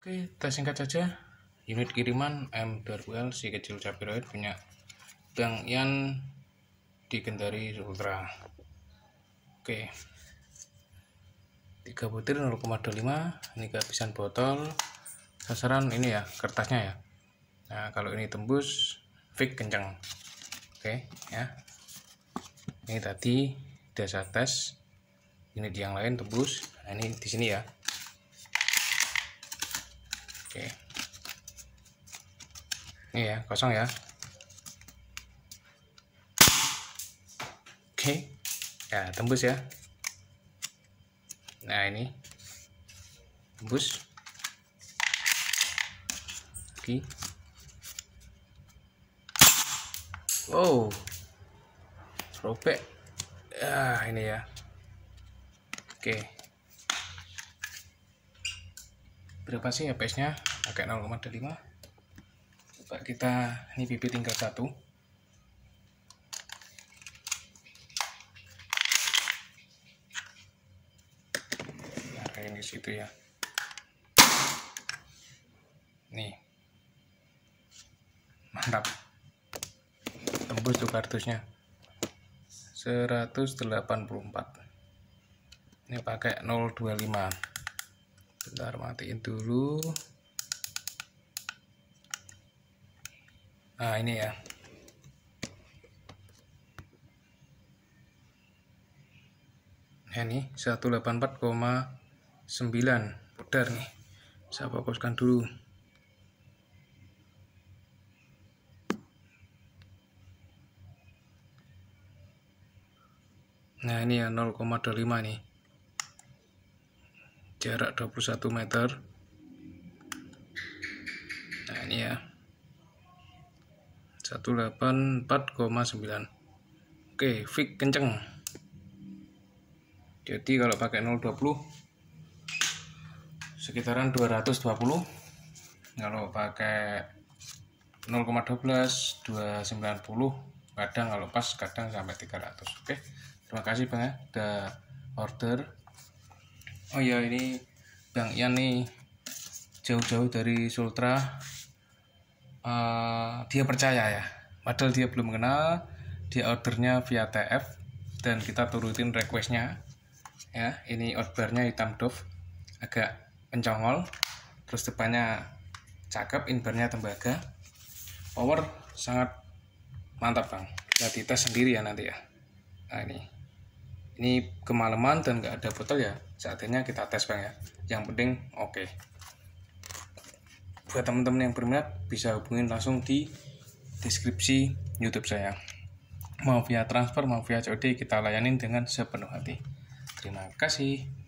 Oke, tes singkat saja. Unit kiriman M2000L si kecil cabai rawit punya Bang Ian di Kendari Ultra. Oke, 3 butir 0,25. Ini kehabisan botol. Sasaran ini ya, kertasnya ya. Nah, kalau ini tembus, fix kenceng. Oke, ya. Ini tadi udah saya tes. Unit yang lain tembus. Nah, ini di sini ya. Oke. Ini ya, kosong ya. Oke. Ya, tembus ya. Nah, ini. Tembus. Oke. Wow. Robek. Ya, ini ya. Oke. Berapa sih FPS-nya? Pakai 0,25. Coba kita, ini pipi tinggal 1. Arahin ke situ ya. Nih. Mantap. Tembus tuh kardusnya. 184. Ini pakai 025. Bentar, matiin dulu. Nah, ini ya. Nah, ini 184,9. Pudar nih. Saya fokuskan dulu. Nah, ini ya 0,25 nih. Jarak 21 meter. Nah, ini ya. 184,9. Oke, fix kenceng. Jadi kalau pakai 020 sekitaran 220. Kalau pakai 0,12 290. Kadang kalau pas kadang sampai 300. Oke. Terima kasih Bang ya, udah order. Oh ya, ini Bang Ian nih jauh-jauh dari Sultra. Dia percaya ya, padahal dia belum kenal. Dia ordernya via TF dan kita turutin requestnya ya. Ini outbarnya hitam doff, agak pencongol, terus depannya cakep, inbarnya tembaga, power sangat mantap Bang. Kita dites sendiri ya nanti ya. Nah, ini kemalaman dan nggak ada botol ya, saatnya kita tes Bang ya. Yang penting oke. Buat teman-teman yang berminat bisa hubungin langsung di deskripsi YouTube saya. Mau via transfer, mau via COD, kita layanin dengan sepenuh hati. Terima kasih.